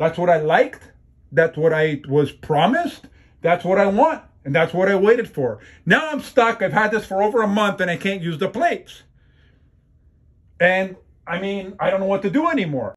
That's what I liked. That's what I was promised. That's what I want. And that's what I waited for. Now I'm stuck. I've had this for over a month and I can't use the plates. And I mean, I don't know what to do anymore.